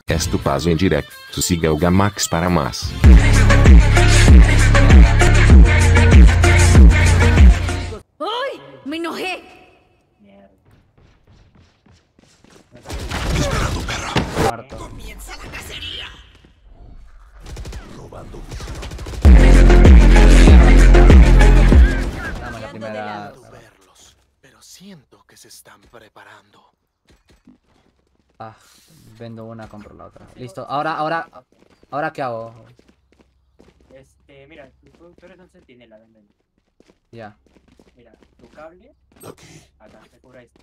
És tu paso em directo. Siga o Gamax para mais. ¡Ay! ¡Me enojé! Mierda. Disparando, perra. Muerto. ¡Comienza la cacería! Robando visión. Dame la primera. Puedo verlos, pero siento que se están preparando. Ah, vendo una, compro la otra. Listo. Ahora ¿qué hago? Mira, tú eres un centinela, ven. Ya. Mira, tu cable, Aquí. acá, te cubra esto.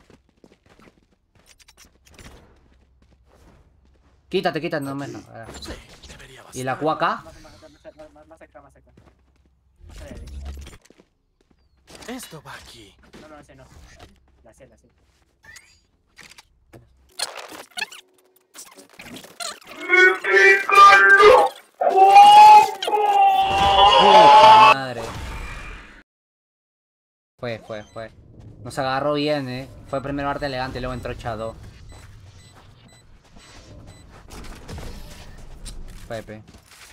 Quítate, no me... Sí, debería bastar. ¿Y la Q acá? Más acá. Más allá de ahí. Esto va aquí. No, ese no. La C. Puta madre. Fue. Nos agarró bien, Fue primero arte elegante y luego entró Chado. Pepe.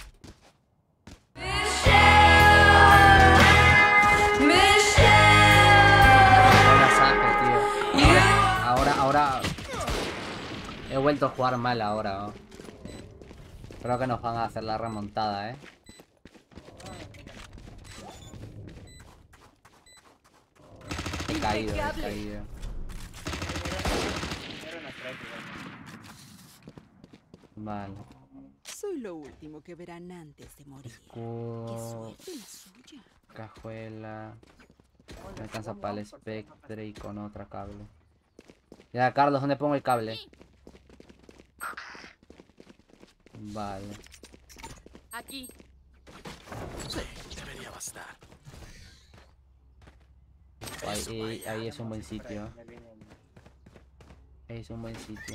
No la saque, tío. Ahora... He vuelto a jugar mal ahora, ¿no? Creo que nos van a hacer la remontada, He caído. Era una strike, Vale. Soy lo último que verán antes de morir. ¡Qué Escudo, suerte la suya! cajuela. Me alcanza para el espectre y con otra cable. Ya, Carlos, ¿dónde pongo el cable? Vale. Aquí. Sí, debería bastar. Ahí es un buen sitio. ya viene el- Ahí es un buen sitio.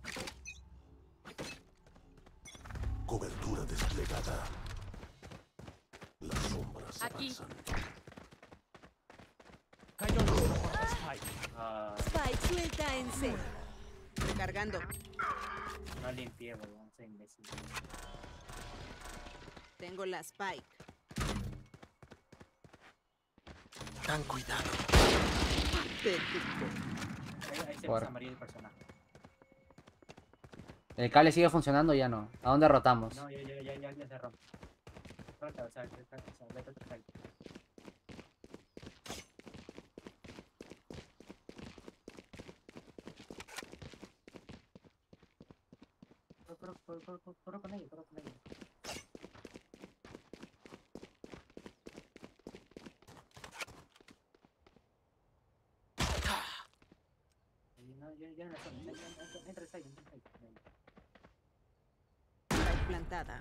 Cobertura desplegada. Las sombras Aquí. avanzan. Ah, Spike suelta en C. Recargando. no limpié, weón, soy imbécil. Tengo la Spike. Tan cuidado. Patético. Ahí se Por- pasa amarillo el personaje. ¿El cable sigue funcionando o ya no? ¿A dónde rotamos? No, ya se rompe. Rota, o sea, vete a otro site. Corro con ellos. No, ya no son. Entra el site. Spike plantada.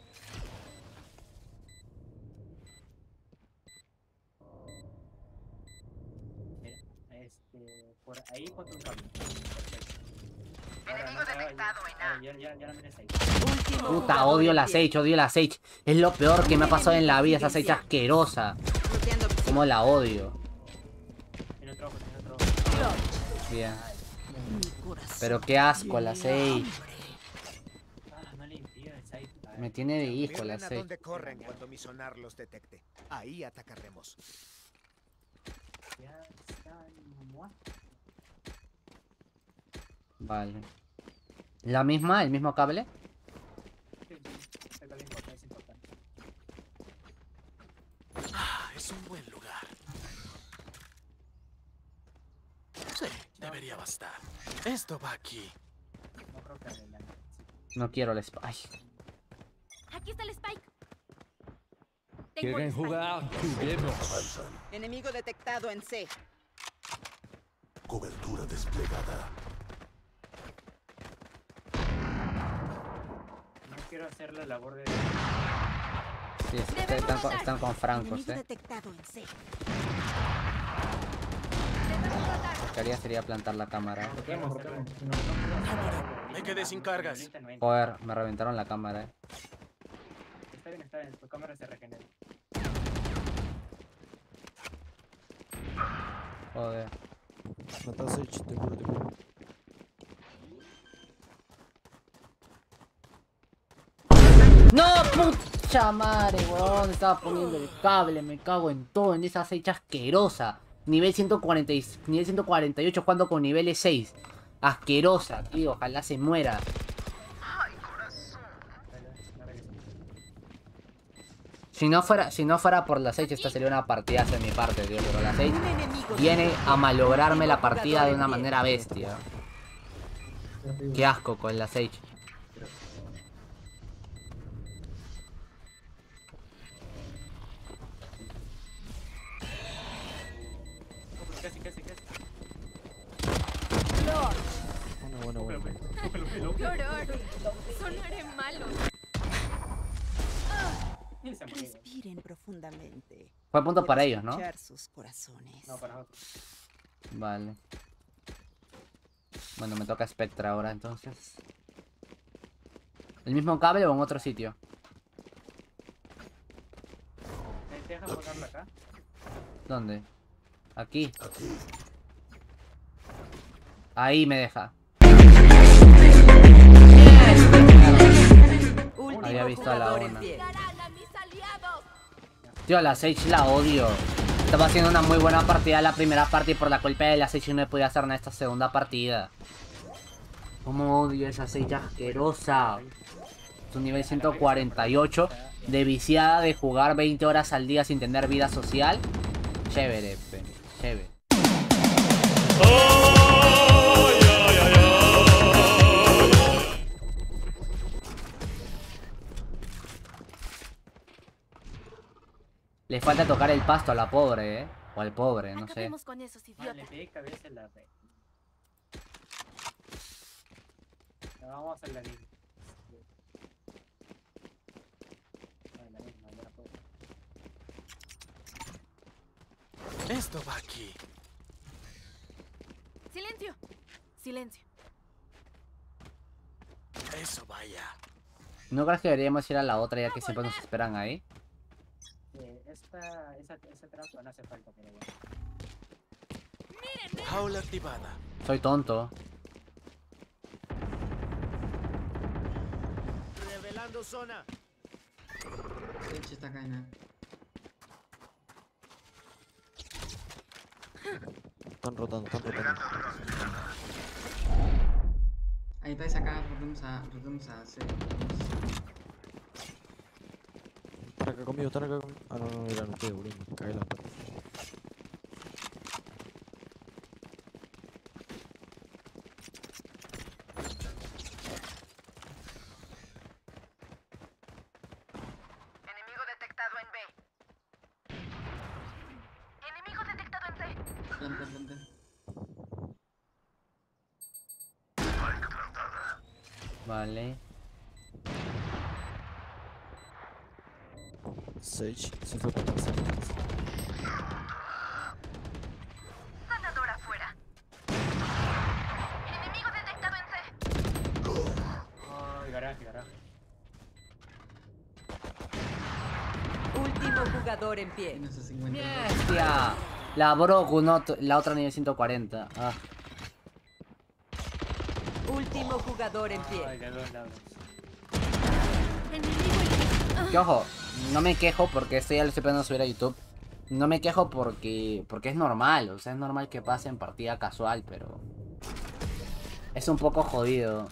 Mira, por ahí ponte un cable. Perfecto. Enemigo detectado en A. Ya no mires ahí. Último. Puta, jugador odio en la pie. Sage, odio la Sage. Es lo peor que me ha pasado en la vida, esa Sage asquerosa. Roteando visión. Como la odio. Tiene otro ojo. Bien. Mi corazón. Pero qué asco la Sage. No limpié el site. Me tiene de hijo la Miren a Sage. dónde corren cuando mi sonar los detecte. Ahí atacaremos. Ya están muertos. Vale. ¿La misma? ¿El mismo cable? Sí, ese cable es importante. Ah, es un buen lugar. Sí, debería bastar. Esto va aquí. No creo que adelante. Sí. No quiero el Spy. Aquí está el Spike. Tengo ¿Quieren el Spike. jugar? Juguemos. Avanzan. Enemigo detectado en C. Cobertura desplegada. No quiero hacer la labor de... Sí, están con francos, Enemigo detectado en C. Lo que haría sería plantar la cámara. Me quedé sin cargas. Ahorita no entra. Joder, me reventaron la cámara, Está bien. Tu cámara se regenera. Joder. Mata Sage, te juro. ¡No, pucha madre, weón! Estaba poniendo el cable, me cago en todo, en esa Sage asquerosa. Nivel 140, nivel 148 jugando con niveles 6. Asquerosa, tío, ojalá se muera. Si no fuera por la Sage, esta sería una partida de mi parte, tío. Pero la Sage viene a malograrme la partida de una manera bestia. Qué asco con la Sage. Casi. Bueno. ¡Qué horror! Sonaré malo. Respiren profundamente. Fue punto para ellos, ¿no? Escuchar sus corazones. No, para nosotros. Vale. Bueno, me toca Spectra ahora, entonces. ¿El mismo cable o en otro sitio? ¿Te dejas ponerlo acá? ¿Dónde? Aquí. Ahí me deja. Había visto a la ona. Tío, la Sage la odio. Estaba haciendo una muy buena partida la primera parte y por la culpa de la Sage no me podía hacer nada esta segunda partida. Cómo odio esa Sage asquerosa. Su nivel 148 de viciada de jugar 20 horas al día sin tener vida social. Chévere, chévere. Le falta tocar el pasto a la pobre, ¿eh? O al pobre, no sé. Acabemos con esos Le idiotas. pegué cabeza en la red. Vamos a la línea. Esto va aquí. ¡Silencio! Silencio. Eso vaya. ¿No crees que deberíamos ir a la otra ya que siempre nos esperan ahí? Esa trampa no hace falta, pero bueno. Jaula activada. Soy tonto. Revelando zona. Sage está acá, ¿no? Están rotando. Ahí estáis acá, rotamos a Sage. Están acá conmigo. Ah, no, eran ustedes, boludo. Cagué la pata. Enemigo detectado en B. Enemigo detectado en C. Planta. Vale. Sage se fue para casa. Sanador afuera. Enemigo detectado en C. Ay, garaje. Último jugador en pie. Tienes a 50. ¡Bestia! La Broku, no, la otra nivel 140. Ah. Último jugador en Ay, pie. de dos lados. Que ojo, no me quejo porque esto ya lo estoy pensando subir a YouTube. No me quejo porque es normal, o sea, es normal que pase en partida casual, pero es un poco jodido.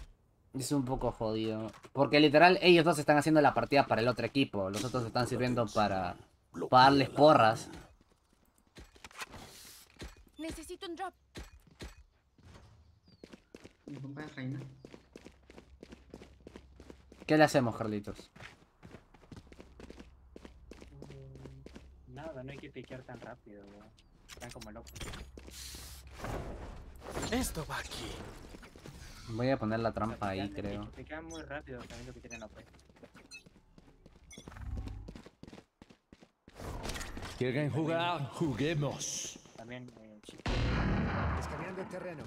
Porque literal ellos dos están haciendo la partida para el otro equipo. Los otros están sirviendo para darles porras. Necesito un drop. Mi compa es reina. ¿Qué le hacemos, Carlitos? Nada, no hay que piquear tan rápido, weón. Están como locos. Esto va aquí. Voy a poner la trampa ahí, creo. Piquean muy rápido también lo que tienen la puerta. ¿Quieren jugar? Juguemos. También, Escaneando el terreno.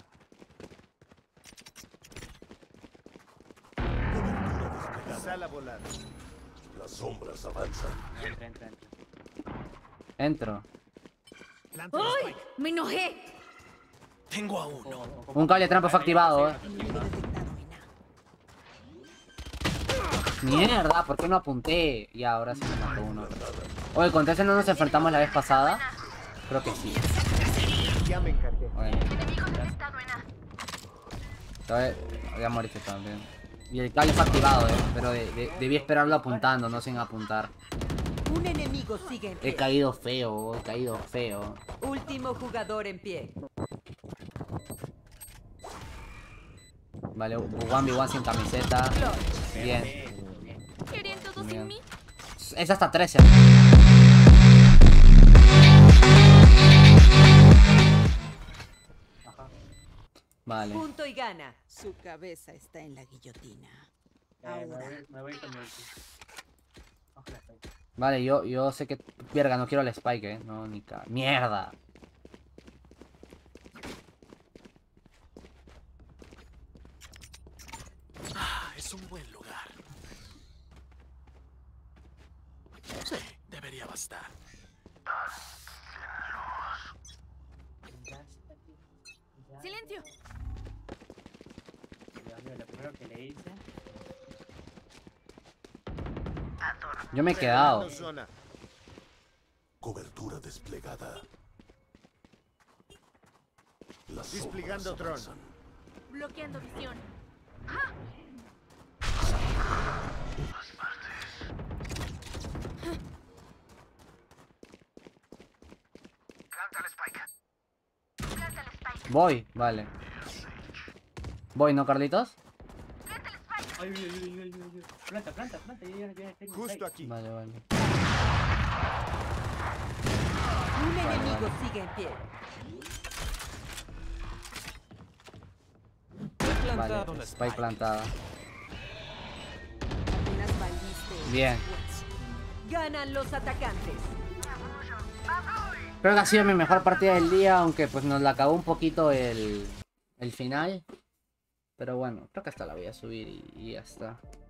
Sala a volar. Las sombras avanzan. entra. Entro. Planta el ¡Ay! spike. ¡Me enojé! Tengo a uno. Un cable de trampa fue activado, Enemigo detectado en A. Mierda, ¿por qué no apunté? Y ahora sí me mató uno. Oye, ¿contra ese no nos enfrentamos la vez pasada? Creo que sí. Ya me encargué. Bueno, Enemigo detectado en A. voy a morirse también. Y el cable está activado, pero debí esperarlo apuntando, no sin apuntar. Un enemigo sigue en He pie. caído feo, he caído feo. Último jugador en pie. Vale, 1v1 sin camiseta. Bien. ¿Querían todos Bien. sin mí? Es hasta 13. Vale. Punto y gana. Su cabeza está en la guillotina. Ahora. Me voy con mi ulti. Ojalá estoy. Vale, yo sé que... Verga, no quiero el spike, No, ni ca... ¡Mierda! Ah, es un buen lugar. Sí, debería bastar. ¡Silencio! Dios mío, lo primero que le hice. Yo me he quedado. Revelando zona. Cobertura desplegada. Las Desplegando sombras dron. avanzan. Bloqueando visión. Voy, vale. Voy, ¿no, Carlitos? Ay, ay. Planta, ya tengo. Justo aquí. Vale, vale. Un enemigo sigue en pie. Vale, spike plantada. Apenas valiste. Bien. Ganan los atacantes. Creo que ha sido mi mejor partida del día, aunque pues nos la acabó un poquito el final. Pero bueno, creo que hasta la voy a subir y ya está.